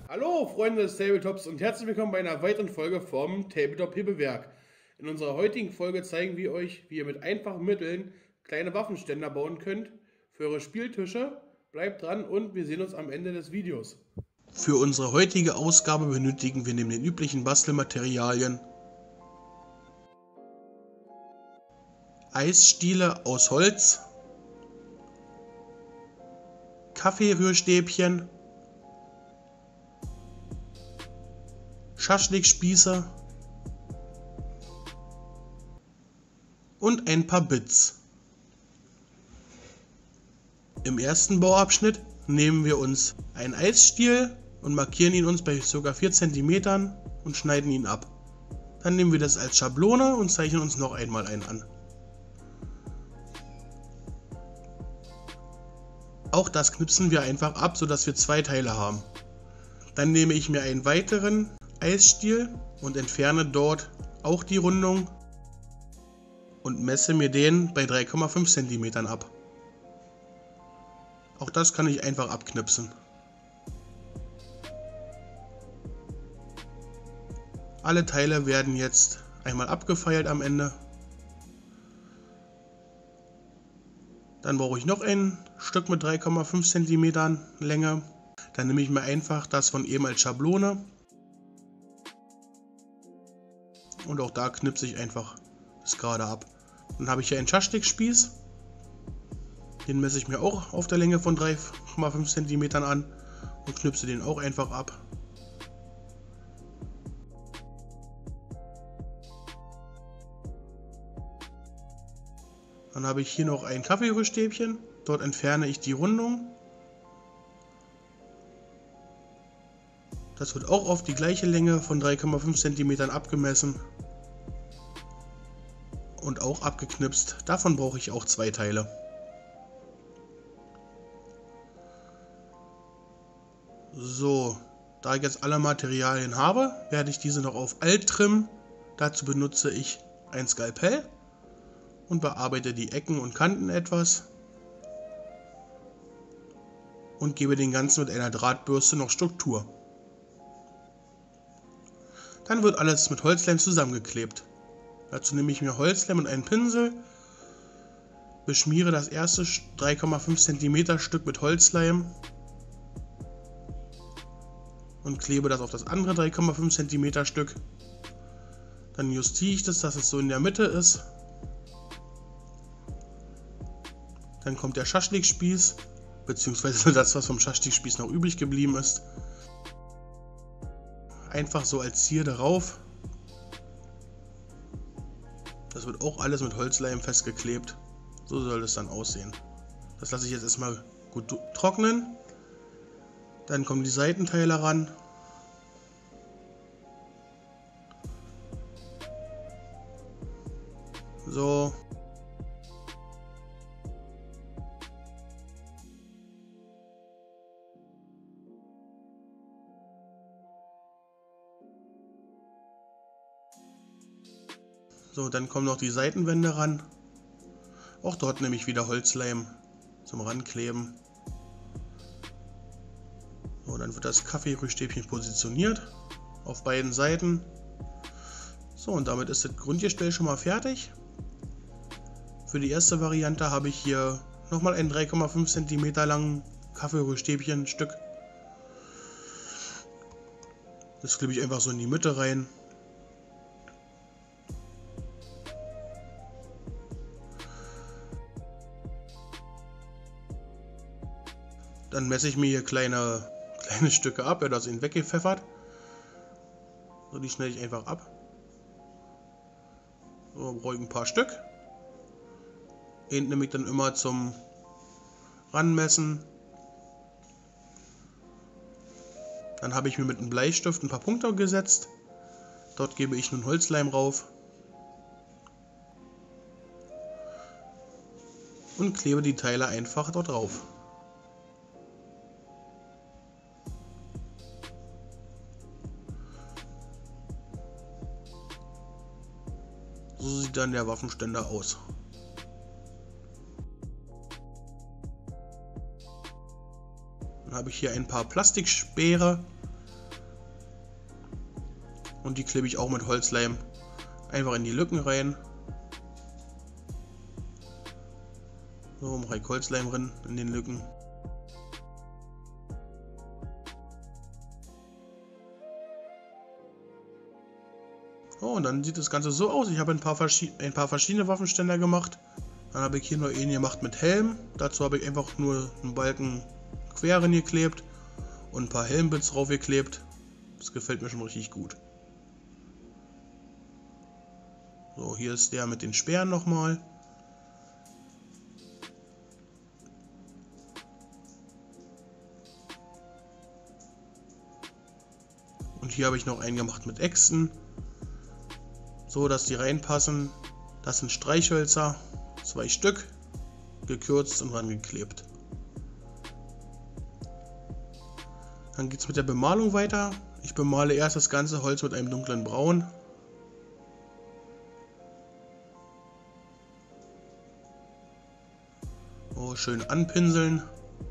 Hallo Freunde des Tabletops und herzlich willkommen bei einer weiteren Folge vom Tabletop Hebewerk. In unserer heutigen Folge zeigen wir euch, wie ihr mit einfachen Mitteln kleine Waffenständer bauen könnt für eure Spieltische. Bleibt dran und wir sehen uns am Ende des Videos. Für unsere heutige Ausgabe benötigen wir neben den üblichen Bastelmaterialien Eisstiele aus Holz, Kaffeerührstäbchen, Schaschlikspieße und ein paar Bits. Im ersten Bauabschnitt nehmen wir uns einen Eisstiel und markieren ihn uns bei ca. 4 cm und schneiden ihn ab. Dann nehmen wir das als Schablone und zeichnen uns noch einmal einen an. Auch das knipsen wir einfach ab, sodass wir zwei Teile haben. Dann nehme ich mir einen weiteren Eisstiel und entferne dort auch die Rundung und messe mir den bei 3,5 cm ab. Auch das kann ich einfach abknipsen. Alle Teile werden jetzt einmal abgefeilt am Ende. Dann brauche ich noch ein Stück mit 3,5 cm Länge. Dann nehme ich mir einfach das von eben als Schablone. Und auch da knipse ich einfach das gerade ab. Dann habe ich hier einen Schaschlikspieß. Den messe ich mir auch auf der Länge von 3,5 cm an und knipse den auch einfach ab. Dann habe ich hier noch ein Kaffeerührstäbchen. Dort entferne ich die Rundung. Das wird auch auf die gleiche Länge von 3,5 cm abgemessen und auch abgeknipst. Davon brauche ich auch zwei Teile. So, da ich jetzt alle Materialien habe, werde ich diese noch auf Alt trimmen. Dazu benutze ich ein Skalpell und bearbeite die Ecken und Kanten etwas und gebe den Ganzen mit einer Drahtbürste noch Struktur. Dann wird alles mit Holzleim zusammengeklebt. Dazu nehme ich mir Holzleim und einen Pinsel, beschmiere das erste 3,5 cm Stück mit Holzleim und klebe das auf das andere 3,5 cm Stück. Dann justiere ich das, dass es so in der Mitte ist. Dann kommt der Schaschlikspieß, beziehungsweise das, was vom Schaschlikspieß noch übrig geblieben ist. Einfach so als Zierde rauf. Das wird auch alles mit Holzleim festgeklebt. So soll es dann aussehen. Das lasse ich jetzt erstmal gut trocknen. Dann kommen die Seitenteile ran. So. So, dann kommen noch die Seitenwände ran. Auch dort nehme ich wieder Holzleim zum Rankleben. So, dann wird das Kaffeerührstäbchen positioniert auf beiden Seiten. So, und damit ist das Grundgestell schon mal fertig. Für die erste Variante habe ich hier nochmal ein 3,5 cm langen Kaffeerührstäbchen Stück. Das klebe ich einfach so in die Mitte rein. Dann messe ich mir hier kleine Stücke ab, das ihn weggepfeffert. So, die schneide ich einfach ab. So, brauche ich ein paar Stück. Den nehme ich dann immer zum Ranmessen. Dann habe ich mir mit einem Bleistift ein paar Punkte gesetzt. Dort gebe ich nun Holzleim rauf. Und klebe die Teile einfach dort drauf. So sieht dann der Waffenständer aus. Dann habe ich hier ein paar Plastikspeere. Und die klebe ich auch mit Holzleim einfach in die Lücken rein. So, mache ich Holzleim drin in den Lücken. Oh, und dann sieht das Ganze so aus. Ich habe ein paar verschiedene Waffenständer gemacht. Dann habe ich hier nur einen gemacht mit Helm. Dazu habe ich einfach nur einen Balken quer geklebt und ein paar Helmbits draufgeklebt. Das gefällt mir schon richtig gut. So, hier ist der mit den Speeren nochmal. Und hier habe ich noch einen gemacht mit Äxten. So, dass die reinpassen. Das sind Streichhölzer, 2 Stück, gekürzt und rangeklebt. Dann geht es mit der Bemalung weiter. Ich bemale erst das ganze Holz mit einem dunklen Braun. Oh, schön anpinseln.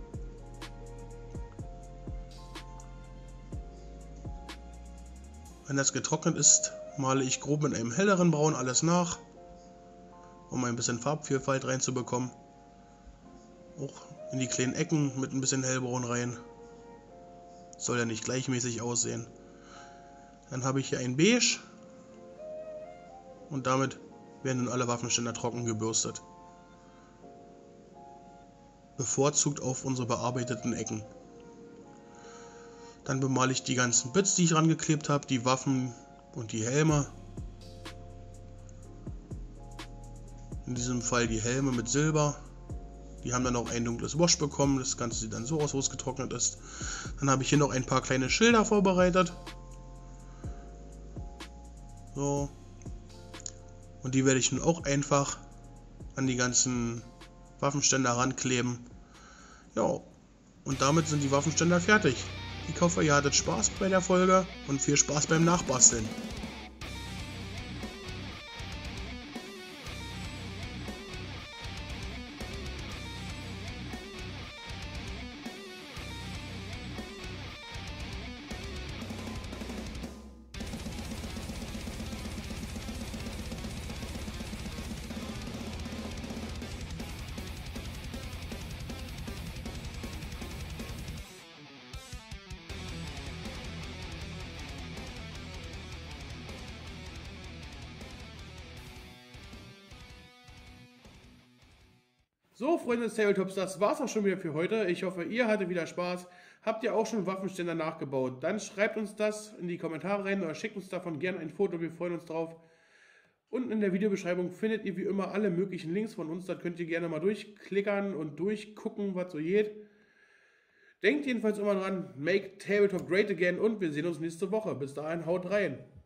Wenn das getrocknet ist, male ich grob mit einem helleren Braun alles nach, um ein bisschen Farbvielfalt reinzubekommen. Auch in die kleinen Ecken mit ein bisschen hellbraun rein. Soll ja nicht gleichmäßig aussehen. Dann habe ich hier ein Beige und damit werden dann alle Waffenständer trocken gebürstet. Bevorzugt auf unsere bearbeiteten Ecken. Dann bemale ich die ganzen Bits, die ich rangeklebt habe, die Waffen und die Helme. In diesem Fall die Helme mit Silber. Die haben dann auch ein dunkles Wash bekommen. Das Ganze sieht dann so aus, wo es getrocknet ist. Dann habe ich hier noch ein paar kleine Schilder vorbereitet. So. Und die werde ich nun auch einfach an die ganzen Waffenständer rankleben. Ja, und damit sind die Waffenständer fertig. Ich hoffe, ihr hattet Spaß bei der Folge und viel Spaß beim Nachbasteln. So, Freunde des Tabletops, das war's auch schon wieder für heute. Ich hoffe, ihr hattet wieder Spaß. Habt ihr auch schon Waffenständer nachgebaut? Dann schreibt uns das in die Kommentare rein oder schickt uns davon gerne ein Foto, wir freuen uns drauf. Unten in der Videobeschreibung findet ihr wie immer alle möglichen Links von uns, da könnt ihr gerne mal durchklickern und durchgucken, was so geht. Denkt jedenfalls immer dran, make Tabletop great again und wir sehen uns nächste Woche. Bis dahin, haut rein!